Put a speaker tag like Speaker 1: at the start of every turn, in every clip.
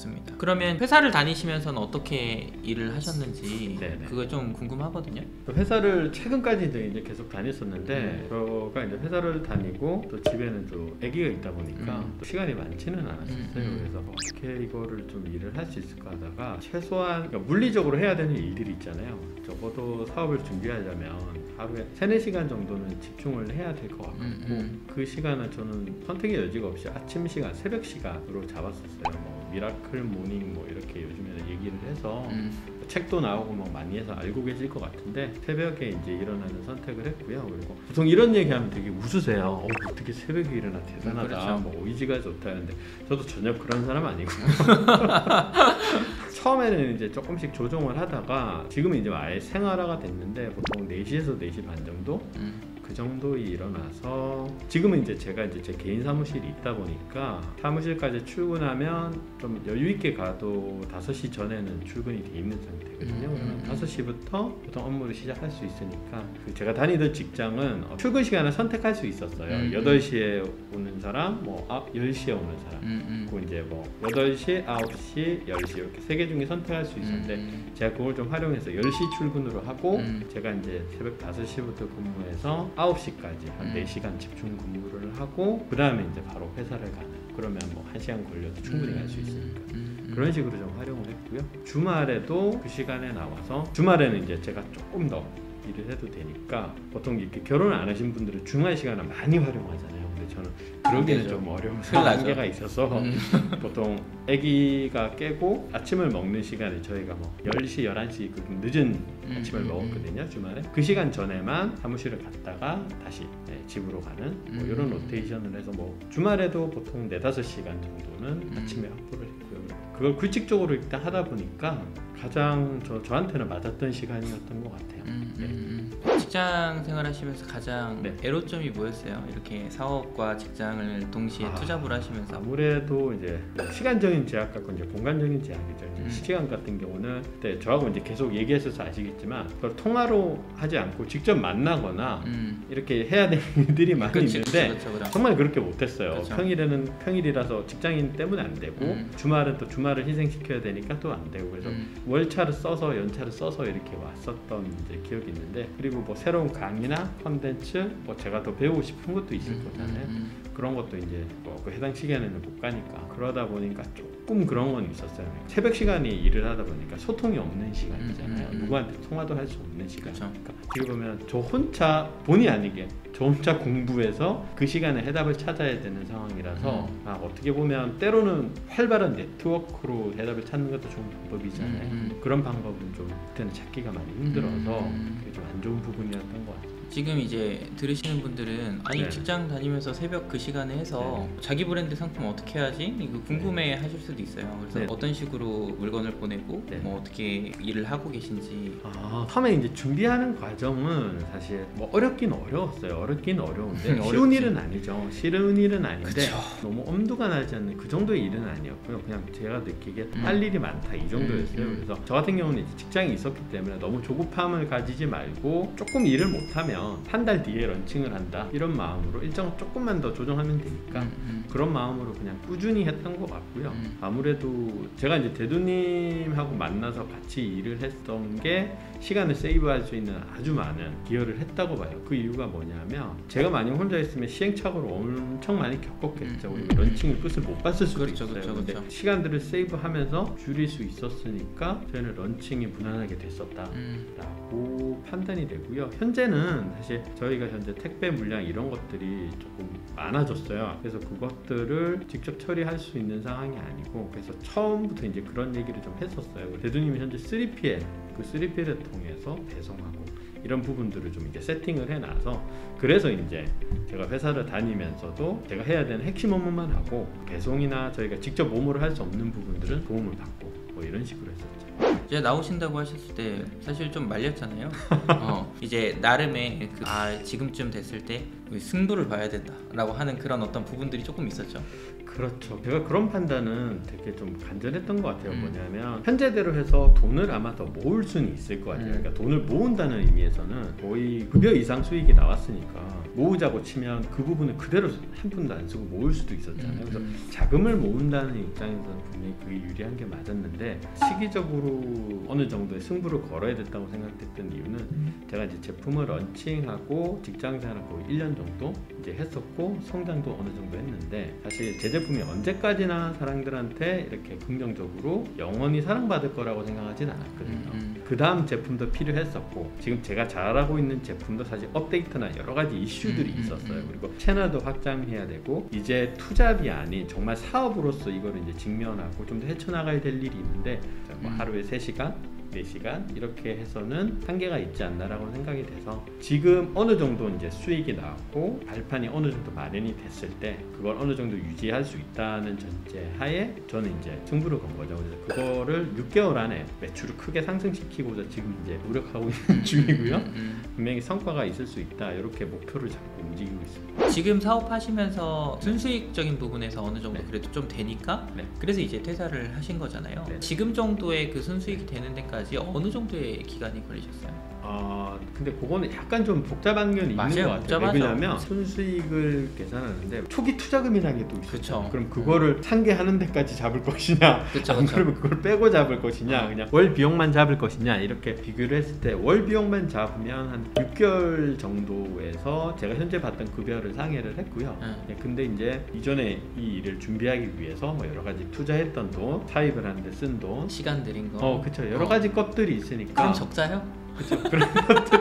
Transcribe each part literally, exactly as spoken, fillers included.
Speaker 1: 좋습니다. 그러면 회사를 다니시면서는 어떻게 일을 하셨는지
Speaker 2: 네네.
Speaker 1: 그거 좀 궁금하거든요.
Speaker 2: 회사를 최근까지도 이제 계속 다녔었는데
Speaker 1: 음.
Speaker 2: 저가 이제 회사를 다니고 또 집에는 또 아기가 있다 보니까
Speaker 1: 음.
Speaker 2: 또 시간이 많지는 않았었어요.
Speaker 1: 음, 음.
Speaker 2: 그래서 어떻게 이거를 좀 일을 할 수 있을까 하다가 최소한 그러니까 물리적으로 해야 되는 일들이 있잖아요. 적어도 사업을 준비하려면 하루에 세네 시간 정도는 집중을 해야 될 것 같고
Speaker 1: 음, 음.
Speaker 2: 그 시간은 저는 선택의 여지가 없이 아침 시간, 새벽 시간으로 잡았었어요. 뭐 미라클 모닝 뭐 이렇게 요즘에는 얘기를 해서
Speaker 1: 음.
Speaker 2: 책도 나오고 뭐 많이 해서 알고 계실 것 같은데 새벽에 이제 일어나는 선택을 했고요. 그리고 보통 이런 얘기하면 되게 웃으세요. 어, 어떻게 새벽에 일어나 대단하다.
Speaker 1: 그렇죠.
Speaker 2: 뭐 의지가 좋다 하는데 저도 전혀 그런 사람 아니고 처음에는 이제 조금씩 조정을 하다가 지금은 이제 아예 생활화가 됐는데 보통 네 시에서 네 시 반 정도
Speaker 1: 음.
Speaker 2: 그 정도에 일어나서 지금은 이제 제가 이제 제 개인 사무실이 있다 보니까 사무실까지 출근하면 좀 여유 있게 가도 다섯 시 전에는 출근이 돼 있는 상태거든요.
Speaker 1: 음,
Speaker 2: 그러면
Speaker 1: 음,
Speaker 2: 다섯 시부터 보통 업무를 시작할 수 있으니까 그 제가 다니던 직장은 출근 시간을 선택할 수 있었어요.
Speaker 1: 음,
Speaker 2: 여덟 시에 오는 사람, 뭐 아, 열 시에 오는 사람.
Speaker 1: 음, 음.
Speaker 2: 그리고 이제 뭐 여덟 시, 아홉 시, 열 시 이렇게 세 개 중에 선택할 수 있었는데
Speaker 1: 음.
Speaker 2: 제가 그걸 좀 활용해서 열 시 출근으로 하고
Speaker 1: 음.
Speaker 2: 제가 이제 새벽 다섯 시부터 근무해서 아홉 시까지 한
Speaker 1: 음.
Speaker 2: 네 시간 집중 근무를 하고 그 다음에 이제 바로 회사를 가는 그러면 뭐 한 시간 걸려도 충분히 갈 수 있으니까
Speaker 1: 음, 음.
Speaker 2: 그런 식으로 좀 활용을 했고요. 주말에도 그 시간에 나와서 주말에는 이제 제가 조금 더 일을 해도 되니까 보통 이렇게 결혼을 안 하신 분들은 주말 시간을 많이 활용하잖아요. 근데 저는 그러기는 좀 어려워서 한계가 있어서
Speaker 1: 음.
Speaker 2: 보통 아기가 깨고 아침을 먹는 시간에 저희가 뭐 열 시, 열한 시 그 늦은
Speaker 1: 음,
Speaker 2: 아침을
Speaker 1: 음,
Speaker 2: 먹었거든요. 주말에 그 시간 전에만 사무실을 갔다가 다시 네, 집으로 가는 뭐
Speaker 1: 음.
Speaker 2: 이런 로테이션을 해서 뭐 주말에도 보통 네다섯 시간 정도는
Speaker 1: 음.
Speaker 2: 아침에 확보를 했고요. 그걸 규칙적으로 일단 하다 보니까 가장 저, 저한테는 맞았던 시간이었던 것 같아요.
Speaker 1: 음,
Speaker 2: 네.
Speaker 1: 음, 음. 직장 생활하시면서 가장
Speaker 2: 네.
Speaker 1: 애로점이 뭐였어요? 이렇게 사업과 직장을 동시에
Speaker 2: 아,
Speaker 1: 투잡을 하시면서.
Speaker 2: 아무래도 이제 시간적인 제약 같고 이제 공간적인 제약이죠. 이제
Speaker 1: 음.
Speaker 2: 시간 같은 경우는 그때 저하고 이제 계속 얘기했어서 아시겠지만 그걸 통화로 하지 않고 직접 만나거나
Speaker 1: 음.
Speaker 2: 이렇게 해야 되는 일들이 많이
Speaker 1: 그치,
Speaker 2: 있는데
Speaker 1: 그치, 그치, 그치.
Speaker 2: 정말 그렇게 못했어요.
Speaker 1: 그쵸.
Speaker 2: 평일에는 평일이라서 직장인 때문에 안 되고
Speaker 1: 음.
Speaker 2: 주말은 또 주말을 희생시켜야 되니까 또 안 되고 그래서
Speaker 1: 음.
Speaker 2: 월차를 써서 연차를 써서 이렇게 왔었던 이제 기억이 있는데 그리고 뭐 새로운 강의나 컨텐츠 뭐 제가 더 배우고 싶은 것도 있을
Speaker 1: 음,
Speaker 2: 거잖아요.
Speaker 1: 음,
Speaker 2: 그런 것도 이제 뭐 그 해당 시간에는 못 가니까 그러다 보니까 조금 그런 건 있었어요. 새벽 시간이 일을 하다 보니까 소통이 없는 시간이잖아요.
Speaker 1: 음, 음, 음.
Speaker 2: 누구한테 통화도 할 수 없는 시간.
Speaker 1: 그쵸.
Speaker 2: 그러니까 어떻게 보면 저 혼자 본의 아니게 저 혼자 공부해서 그 시간에 해답을 찾아야 되는 상황이라서
Speaker 1: 음.
Speaker 2: 아, 어떻게 보면 때로는 활발한 네트워크로 해답을 찾는 것도 좋은 방법이잖아요.
Speaker 1: 음, 음.
Speaker 2: 그런 방법은 좀 그때는 찾기가 많이 힘들어서
Speaker 1: 음.
Speaker 2: 그게 좀 안 좋은 부분이었던 것 같아요.
Speaker 1: 지금 이제 들으시는 분들은 아니
Speaker 2: 네.
Speaker 1: 직장 다니면서 새벽 그 시간에 해서 자기 브랜드 상품 어떻게 하지? 이거 궁금해 하실 수도 있어요. 그래서
Speaker 2: 네.
Speaker 1: 어떤 식으로 물건을 보내고
Speaker 2: 네.
Speaker 1: 뭐 어떻게 일을 하고 계신지.
Speaker 2: 아, 처음에 이제 준비하는 과정은 사실 뭐 어렵긴 어려웠어요. 어렵긴 어려운데
Speaker 1: 어렵지.
Speaker 2: 쉬운 일은 아니죠. 쉬운 일은 아닌데
Speaker 1: 그쵸.
Speaker 2: 너무 엄두가 나지 않는 그 정도의 일은 아니었고요. 그냥 제가 느끼기에
Speaker 1: 음.
Speaker 2: 할 일이 많다 이 정도였어요.
Speaker 1: 음, 음.
Speaker 2: 그래서 저 같은 경우는 이제 직장이 있었기 때문에 너무 조급함을 가지지 말고 조금 일을 못하면 한 달 뒤에 런칭을 한다 이런 마음으로 일정 조금만 더 조정하면 되니까
Speaker 1: 음, 음.
Speaker 2: 그런 마음으로 그냥 꾸준히 했던 것 같고요.
Speaker 1: 음.
Speaker 2: 아무래도 제가 이제 대두님하고 만나서 같이 일을 했던 게 시간을 세이브할 수 있는 아주 많은 기여를 했다고 봐요. 그 이유가 뭐냐면 제가 만약 혼자 있으면 시행착오를 엄청 많이 겪었겠죠.
Speaker 1: 음.
Speaker 2: 우리가 런칭의 끝을 못 봤을 수도
Speaker 1: 그렇죠,
Speaker 2: 있어요.
Speaker 1: 그렇죠,
Speaker 2: 근데
Speaker 1: 그렇죠.
Speaker 2: 시간들을 세이브하면서 줄일 수 있었으니까 저희는 런칭이 무난하게 됐었다.
Speaker 1: 음.
Speaker 2: 라고 판단이 되고요. 현재는 사실 저희가 현재 택배 물량 이런 것들이 조금 많아졌어요. 그래서 그것들을 직접 처리할 수 있는 상황이 아니고 그래서 처음부터 이제 그런 얘기를 좀 했었어요. 대두님이 현재 쓰리피엘 그 쓰리피엘을 통해서 배송하고 이런 부분들을 좀 이제 세팅을 해놔서 그래서 이제 제가 회사를 다니면서도 제가 해야 되는 핵심 업무만 하고 배송이나 저희가 직접 몸으로 할 수 없는 부분들은 도움을 받고 뭐 이런 식으로 했었죠.
Speaker 1: 이제 나오신다고 하셨을 때 사실 좀 말렸잖아요. 어, 이제 나름의 그, 아 지금쯤 됐을 때 승부를 봐야 된다라고 하는 그런 어떤 부분들이 조금 있었죠.
Speaker 2: 그렇죠. 제가 그런 판단은 되게 좀 간절했던 것 같아요.
Speaker 1: 음.
Speaker 2: 뭐냐면 현재대로 해서 돈을 아마 더 모을 수는 있을 것 같아요.
Speaker 1: 음.
Speaker 2: 그러니까 돈을 모은다는 의미에서는 거의 급여 이상 수익이 나왔으니까 모으자고 치면 그 부분을 그대로 한 푼도 안 쓰고 모을 수도 있었잖아요. 그래서
Speaker 1: 음.
Speaker 2: 자금을 모은다는 입장에서는 분명히 그게 유리한 게 맞았는데 시기적으로 어느 정도의 승부를 걸어야 됐다고 생각했던 이유는 제가 이제 제품을 런칭하고 직장 생활을 거의 일 년 정도 이제 했었고 성장도 어느 정도 했는데 사실 제 제품이 언제까지나 사람들한테 이렇게 긍정적으로 영원히 사랑받을 거라고 생각하진 않았거든요.
Speaker 1: 음.
Speaker 2: 그 다음 제품도 필요했었고 지금 제가 잘하고 있는 제품도 사실 업데이트나 여러 가지 이슈들이
Speaker 1: 음, 음,
Speaker 2: 있었어요.
Speaker 1: 음.
Speaker 2: 그리고 채널도 확장해야 되고 이제 투잡이 아닌 정말 사업으로서 이걸 이제 직면하고 좀 더 헤쳐나가야 될 일이 있는데 뭐
Speaker 1: 음.
Speaker 2: 하루에 세 시간 네 시간 이렇게 해서는 한계가 있지 않나라고 생각이 돼서 지금 어느 정도 이제 수익이 나왔고 발판이 어느 정도 마련이 됐을 때 그걸 어느 정도 유지할 수 있다는 전제 하에 저는 이제 승부를 건 거죠. 그래서 그거를 육 개월 안에 매출을 크게 상승시키고자 지금 이제 노력하고 있는 중이고요.
Speaker 1: 음, 음.
Speaker 2: 분명히 성과가 있을 수 있다 이렇게 목표를 잡고 움직이고 있습니다.
Speaker 1: 지금 사업하시면서 순수익적인 부분에서 어느 정도
Speaker 2: 네.
Speaker 1: 그래도 좀 되니까
Speaker 2: 네.
Speaker 1: 그래서 이제 퇴사를 하신 거잖아요.
Speaker 2: 네.
Speaker 1: 지금 정도의 그 순수익이 되는 데까지 어느 정도의 기간이 걸리셨어요?
Speaker 2: 아 근데 그거는 약간 좀 복잡한 면이
Speaker 1: 맞아요,
Speaker 2: 있는 것 같아요.
Speaker 1: 복잡하죠.
Speaker 2: 왜냐하면 순수익을 계산하는데 초기 투자금이라는 게 또 있어요.
Speaker 1: 그쵸.
Speaker 2: 그럼 그거를 상계하는 데까지 잡을 것이냐,
Speaker 1: 그쵸,
Speaker 2: 안
Speaker 1: 그쵸.
Speaker 2: 그러면 그걸 빼고 잡을 것이냐,
Speaker 1: 어.
Speaker 2: 그냥 월 비용만 잡을 것이냐 이렇게 비교를 했을 때 월 비용만 잡으면 한 육 개월 정도에서 제가 현재 받던 급여를 상회를 했고요.
Speaker 1: 응.
Speaker 2: 네, 근데 이제 이전에 이 일을 준비하기 위해서 뭐 여러 가지 투자했던 돈, 사입을 하는데 쓴 돈,
Speaker 1: 시간 들인 거.
Speaker 2: 어 그쵸 여러
Speaker 1: 어.
Speaker 2: 가지 것들이 있으니까
Speaker 1: 그럼 적자요?
Speaker 2: 그쵸 그런 것들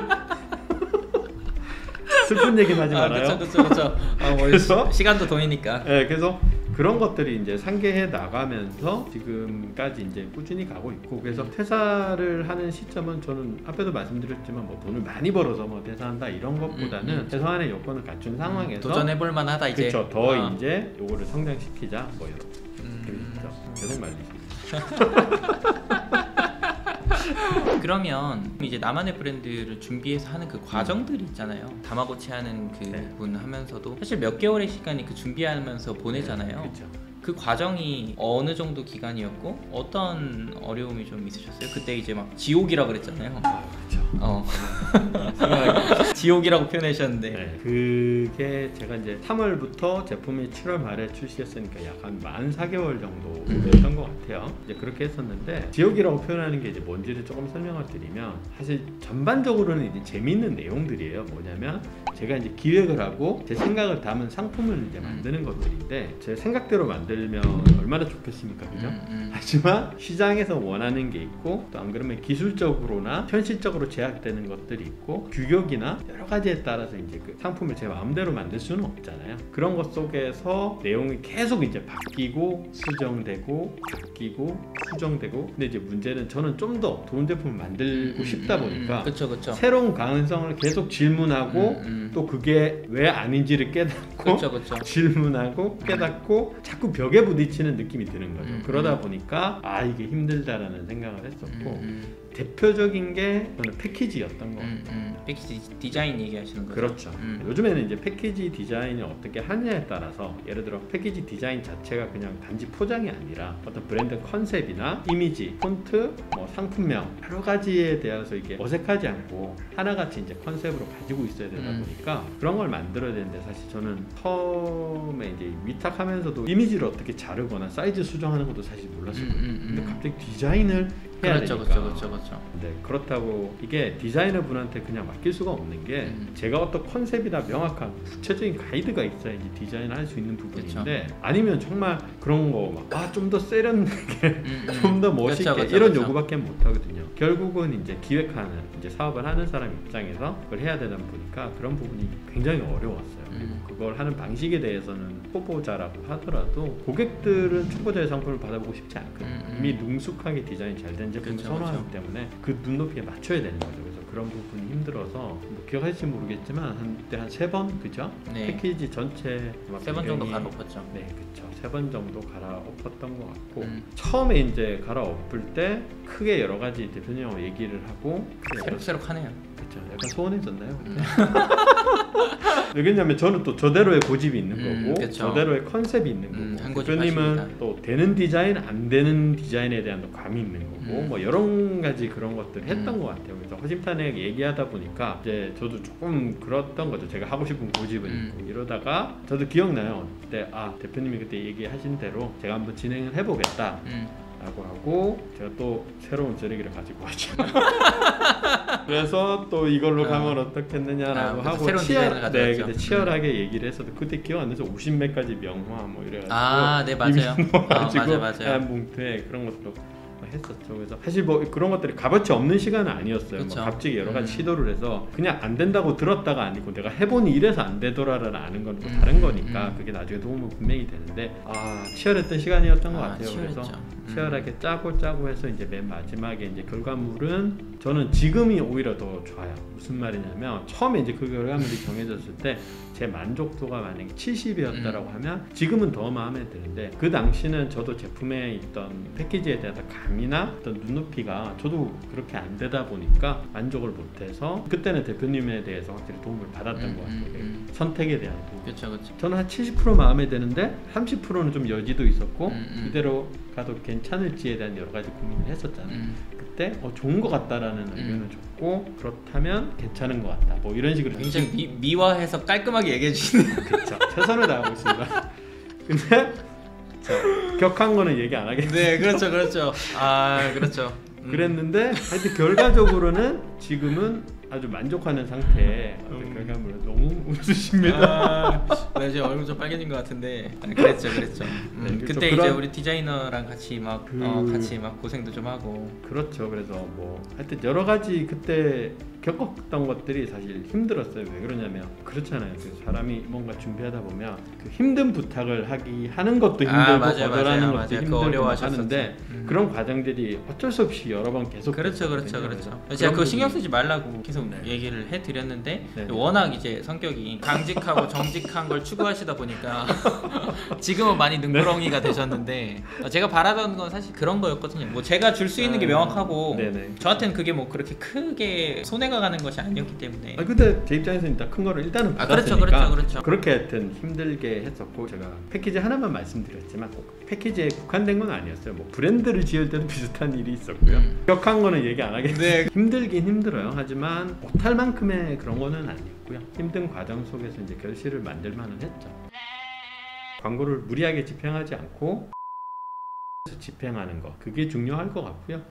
Speaker 2: 슬픈 얘기는 하지 말아요.
Speaker 1: 아, 그쵸, 그쵸, 그쵸. 어, 뭐
Speaker 2: 그래서?
Speaker 1: 시- 시간도 돈이니까.
Speaker 2: 네, 그래서 그런 것들이 이제 상계해 나가면서 지금까지 이제 꾸준히 가고 있고 그래서 퇴사를 하는 시점은 저는 앞에도 말씀드렸지만 뭐 돈을 많이 벌어서 뭐 퇴사한다 이런 것보다는
Speaker 1: 음, 음.
Speaker 2: 최소한의 요건을 갖춘 상황에서
Speaker 1: 도전해볼 만하다 이제.
Speaker 2: 그렇죠 더
Speaker 1: 어.
Speaker 2: 이제 요거를 성장시키자 뭐 이런
Speaker 1: 음.
Speaker 2: 그렇죠. 계속 말리시죠.
Speaker 1: 그러면 이제 나만의 브랜드를 준비해서 하는 그 과정들이 있잖아요. 다마고치 하는 그
Speaker 2: 네.
Speaker 1: 부분 하면서도 사실 몇 개월의 시간이 그 준비하면서 보내잖아요.
Speaker 2: 그렇죠.
Speaker 1: 그 과정이 어느 정도 기간이었고 어떤 어려움이 좀 있으셨어요? 그때 이제 막 지옥이라고 그랬잖아요.
Speaker 2: 아, 그렇죠.
Speaker 1: 어.
Speaker 2: 생각하기
Speaker 1: 지옥이라고 표현하셨는데.
Speaker 2: 네, 그게 제가 이제 삼월부터 제품이 칠월 말에 출시했으니까 약 한 만 사 개월 정도 됐던 것 같아요. 이제 그렇게 했었는데 지옥이라고 표현하는 게 이제 뭔지를 조금 설명을 드리면 사실 전반적으로는 이제 재미있는 내용들이에요. 뭐냐면 제가 이제 기획을 하고 제 생각을 담은 상품을 이제 만드는 것들인데 제 생각대로 만들면 얼마나 좋겠습니까, 그죠?
Speaker 1: 음, 음.
Speaker 2: 하지만 시장에서 원하는 게 있고 또 안 그러면 기술적으로나 현실적으로 제약되는 것들이 있고 규격이나 여러 가지에 따라서 이제 그 상품을 제 마음대로 만들 수는 없잖아요. 그런 것 속에서 내용이 계속 이제 바뀌고 수정되고 바뀌고 수정되고 근데 이제 문제는 저는 좀 더 좋은 제품을 만들고 싶다 보니까
Speaker 1: 그쵸 그쵸.
Speaker 2: 새로운 가능성을 계속 질문하고
Speaker 1: 음, 음.
Speaker 2: 또 그게 왜 아닌지를 깨닫고
Speaker 1: 그쵸 그쵸.
Speaker 2: 질문하고 깨닫고 자꾸 벽에 부딪히는 느낌이 드는 거죠.
Speaker 1: 음,
Speaker 2: 그러다
Speaker 1: 음.
Speaker 2: 보니까 아 이게 힘들다라는 생각을 했었고
Speaker 1: 음, 음.
Speaker 2: 대표적인 게 저는 패키지였던 것
Speaker 1: 음,
Speaker 2: 같아요.
Speaker 1: 음. 패키지 디자인 얘기하시는 거죠?
Speaker 2: 그렇죠.
Speaker 1: 음.
Speaker 2: 요즘에는 이제 패키지 디자인을 어떻게 하느냐에 따라서 예를 들어 패키지 디자인 자체가 그냥 단지 포장이 아니라 어떤 브랜드 컨셉이나 이미지, 폰트, 뭐 상품명 여러 가지에 대해서 이게 어색하지 않고 하나같이 이제 컨셉으로 가지고 있어야 되다
Speaker 1: 음.
Speaker 2: 보니까 그런 걸 만들어야 되는데 사실 저는 처음에 이제 위탁하면서도 이미지를 어떻게 자르거나 사이즈 수정하는 것도 사실 몰랐었거든요.
Speaker 1: 음, 음, 음.
Speaker 2: 근데 갑자기 디자인을 해야
Speaker 1: 그렇죠
Speaker 2: 되니까.
Speaker 1: 그렇죠 그렇죠 그렇죠.
Speaker 2: 네, 그렇다고 이게 디자이너 분한테 그냥 맡길 수가 없는 게
Speaker 1: 음.
Speaker 2: 제가 어떤 컨셉이나 명확한 구체적인 가이드가 있어야지 디자인을 할 수 있는 부분인데
Speaker 1: 그쵸.
Speaker 2: 아니면 정말 그런 거막아좀 더 세련되게
Speaker 1: 음, 음.
Speaker 2: 좀 더 멋있게
Speaker 1: 그쵸, 그쵸,
Speaker 2: 이런
Speaker 1: 그쵸.
Speaker 2: 요구밖에 못 하거든요. 결국은 이제 기획하는 이제 사업을 하는 사람 입장에서 그걸 해야 되다 보니까 그런 부분이 굉장히 어려웠어요. 그리고
Speaker 1: 음.
Speaker 2: 그걸 하는 방식에 대해서는 초보자라고 하더라도 고객들은 초보자의 상품을 받아보고 싶지 않거든요.
Speaker 1: 음, 음.
Speaker 2: 이미 능숙하게 디자인 잘 된 제품을
Speaker 1: 그쵸,
Speaker 2: 선호하기
Speaker 1: 그쵸.
Speaker 2: 때문에 그 눈높이에 맞춰야 되는 거죠. 그래서 그런 부분이 힘들어서 뭐 기억하실지 모르겠지만 한때 한 세 번 그죠?
Speaker 1: 네.
Speaker 2: 패키지 전체
Speaker 1: 세 번 정도
Speaker 2: 배경이-
Speaker 1: 가로봤죠.
Speaker 2: 네, 그렇죠. 세 번 정도 갈아엎었던 것 같고
Speaker 1: 음.
Speaker 2: 처음에 이제 갈아엎을 때 크게 여러 가지 대표님하고 얘기를 하고
Speaker 1: 새록새록하네요.
Speaker 2: 그렇죠. 약간 소원해졌나요? 음. 왜냐면 저는 또 저대로의 고집이 있는
Speaker 1: 음,
Speaker 2: 거고
Speaker 1: 그쵸.
Speaker 2: 저대로의 컨셉이 있는
Speaker 1: 음,
Speaker 2: 거고
Speaker 1: 한 고집
Speaker 2: 대표님은
Speaker 1: 하십니다.
Speaker 2: 또 되는 디자인 안 되는 디자인에 대한 또 감이 있는 거고
Speaker 1: 음.
Speaker 2: 뭐 여러 가지 그런 것들을 했던
Speaker 1: 음.
Speaker 2: 것 같아요. 그래서 허심탄회하게 얘기하다 보니까 이제 저도 조금 그랬던 거죠. 제가 하고 싶은 고집은
Speaker 1: 음.
Speaker 2: 있고 이러다가 저도 기억나요. 그때 아 대표님이 그때 얘기하신 대로 제가 한번 진행을 해보겠다.
Speaker 1: 음.
Speaker 2: 라고 하고 제가 또 새로운 쓰레기를 가지고 왔죠. 그래서 또 이걸로
Speaker 1: 아.
Speaker 2: 가면 어떻겠느냐라고
Speaker 1: 아,
Speaker 2: 하고
Speaker 1: 새로운 디자인을 가져왔죠.
Speaker 2: 네, 그때 치열하게 얘기를 했어도 그때 기억 안 나서 오십 매까지 명화 뭐 이래가지고
Speaker 1: 아, 네 맞아요. 어, 맞아 맞아요.
Speaker 2: 한 봉투에 그런 것도 했었죠. 그래서 사실 뭐 그런 것들이 값어치 없는 시간은 아니었어요. 뭐
Speaker 1: 그쵸.
Speaker 2: 갑자기 여러 가지
Speaker 1: 음.
Speaker 2: 시도를 해서 그냥 안 된다고 들었다가 아니고 내가 해보니 이래서 안 되더라를 아는 건 또
Speaker 1: 음,
Speaker 2: 다른 거니까
Speaker 1: 음.
Speaker 2: 그게 나중에 도움은 분명히 되는데 아 치열했던 시간이었던 것
Speaker 1: 아,
Speaker 2: 같아요.
Speaker 1: 치열했죠.
Speaker 2: 그래서
Speaker 1: 음.
Speaker 2: 치열하게 짜고 짜고 해서 이제 맨 마지막에 이제 결과물은 저는 지금이 오히려 더 좋아요. 무슨 말이냐면 처음에 이제 그 결과물이 정해졌을 때 제 만족도가 만약에 칠십이었다라고
Speaker 1: 음.
Speaker 2: 하면 지금은 더 마음에 드는데 그 당시는 저도 제품에 있던 패키지에 대한 감이나 어떤 눈높이가 저도 그렇게 안 되다 보니까 만족을 못해서 그때는 대표님에 대해서 확실히 도움을 받았던
Speaker 1: 음,
Speaker 2: 것 같아요.
Speaker 1: 음, 음.
Speaker 2: 선택에 대한 도움.
Speaker 1: 그렇죠, 그렇죠.
Speaker 2: 저는 한 칠십 퍼센트 마음에 드는데 삼십 퍼센트는 좀 여지도 있었고
Speaker 1: 음, 음.
Speaker 2: 이대로 가도 괜찮을지에 대한 여러 가지 고민을 했었잖아요.
Speaker 1: 음.
Speaker 2: 그때 어, 좋은 것 같다라는
Speaker 1: 음.
Speaker 2: 의견을 줬고 그렇다면 괜찮은 것 같다. 뭐 이런 식으로
Speaker 1: 굉장히 미, 미화해서 깔끔하게 얘기해 주시네요.
Speaker 2: 그렇죠. 최선을 다하고 있습니다. 근데 자, 격한 거는 얘기 안 하겠습니다.
Speaker 1: 네, 그렇죠, 그렇죠. 아, 그렇죠. 음.
Speaker 2: 그랬는데 하여튼 결과적으로는 지금은 아주 만족하는 상태에
Speaker 1: 음.
Speaker 2: 결과물을 너무 웃으십니다.
Speaker 1: 아, 네, 이제 얼굴 좀 빨개진 것 같은데 아, 그랬죠, 그랬죠. 음,
Speaker 2: 네, 그래서
Speaker 1: 그때
Speaker 2: 그런-
Speaker 1: 이제 우리 디자이너랑 같이 막
Speaker 2: 그-
Speaker 1: 어, 같이 막 고생도 좀 하고.
Speaker 2: 그렇죠. 그래서 뭐 하여튼 여러 가지 그때 겪었던 것들이 사실 힘들었어요. 왜 그러냐면 그렇잖아요. 그 사람이 뭔가 준비하다 보면 그 힘든 부탁을 하기 하는 것도 힘들고
Speaker 1: 아, 맞아요,
Speaker 2: 거절하는
Speaker 1: 맞아요,
Speaker 2: 것도
Speaker 1: 맞아요. 그거
Speaker 2: 힘들고
Speaker 1: 어려워하셨었죠.
Speaker 2: 하는데
Speaker 1: 음.
Speaker 2: 그런 과정들이 어쩔 수 없이 여러 번 계속
Speaker 1: 그렇죠, 그렇죠,
Speaker 2: 됐거든요.
Speaker 1: 그렇죠.
Speaker 2: 그래서
Speaker 1: 제가 그거
Speaker 2: 그런
Speaker 1: 신경
Speaker 2: 부분이-
Speaker 1: 쓰지 말라고 계속
Speaker 2: 네.
Speaker 1: 얘기를 해드렸는데
Speaker 2: 네.
Speaker 1: 워낙 이제 성격이 강직하고 정직한 걸 추구하시다 보니까 지금은 많이 능구렁이가 되셨는데 제가 바라던 건 사실 그런 거였거든요. 뭐 제가 줄 수 있는 게
Speaker 2: 아,
Speaker 1: 명확하고
Speaker 2: 네네.
Speaker 1: 저한테는 그게 뭐 그렇게 크게 손해가 가는 것이 아니었기 때문에.
Speaker 2: 아 근데 제 입장에서는 일단 큰 거를 일단은
Speaker 1: 아, 그렇죠,
Speaker 2: 받았으니까
Speaker 1: 그렇죠, 그렇죠.
Speaker 2: 그렇게 하여튼 힘들게 했었고 제가 패키지 하나만 말씀드렸지만 꼭 패키지에 국한된 건 아니었어요. 뭐 브랜드를 지을 때도 비슷한 일이 있었고요.
Speaker 1: 음.
Speaker 2: 격한 거는 얘기 안 하겠습니다.
Speaker 1: 네.
Speaker 2: 힘들긴 힘들어요. 하지만 못할 만큼의 그런 거는 아니었고요. 힘든 과정 속에서 이제 결실을 만들 만은 했죠. 광고를 무리하게 집행하지 않고 집행하는 거 그게 중요할 것 같고요.